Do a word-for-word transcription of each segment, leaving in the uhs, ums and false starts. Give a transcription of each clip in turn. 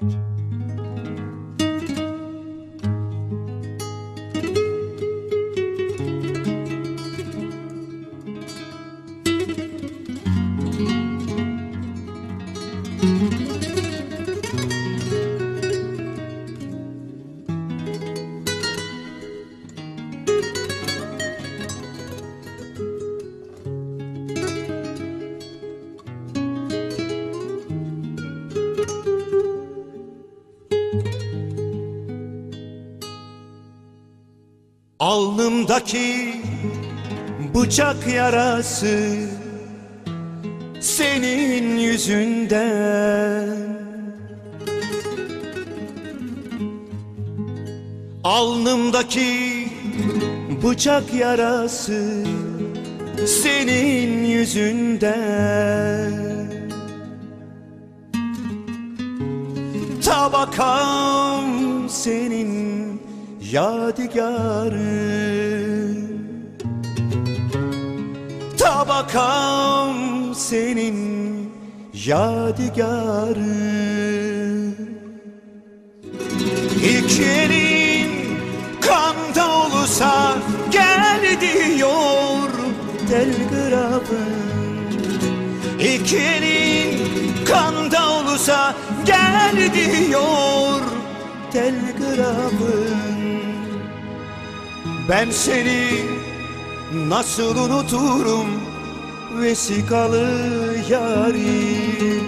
Alnımdaki bıçak yarası senin yüzünden. Alnımdaki bıçak yarası senin yüzünden. Tabakam senin yadigarın, tabakam senin yadigarın. İlk elin kanda olursa gel diyor telgrafın. İlk elin kanda olursa gel diyor telgrafın. Ben seni nasıl unuturum vesikalı yarim.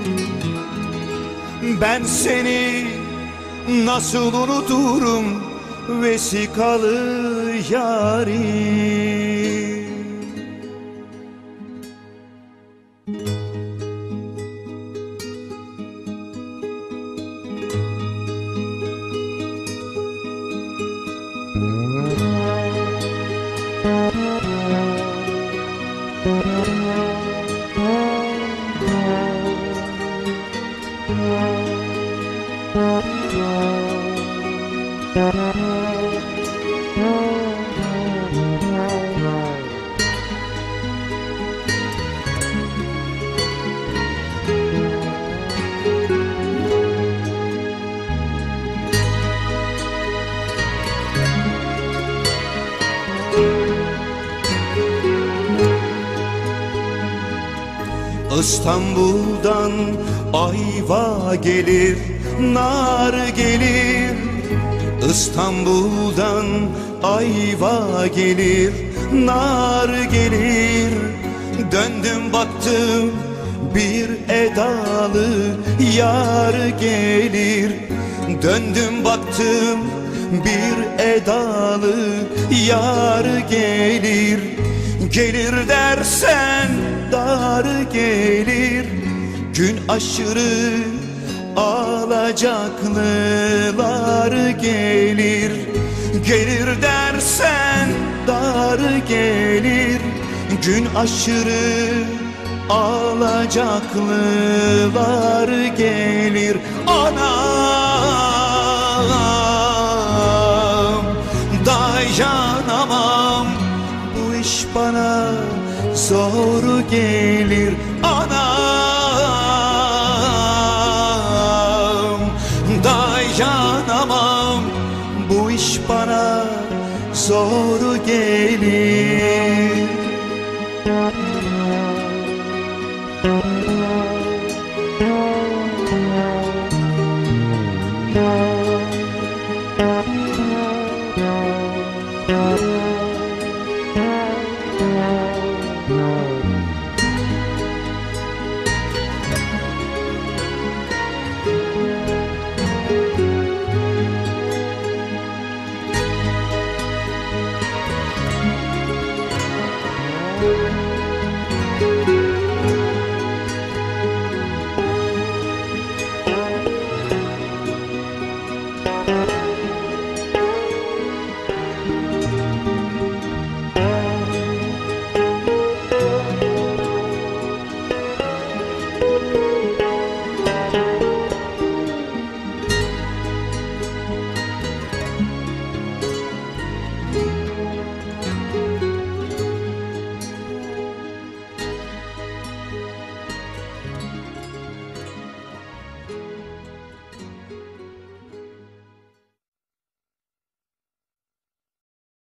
Ben seni nasıl unuturum vesikalı yarim. İstanbul'dan ayva gelir, nar gelir. İstanbul'dan ayva gelir, nar gelir. Döndüm baktım bir edalı yar gelir. Döndüm baktım bir edalı yar gelir. Gelir dersen dar gelir, gün aşırı alacaklılar gelir. Gelir dersen dar gelir, gün aşırı alacaklılar gelir. Anam dayanamam, bu iş bana zor gelir. Anam dayanamam, bu iş bana zor gelir.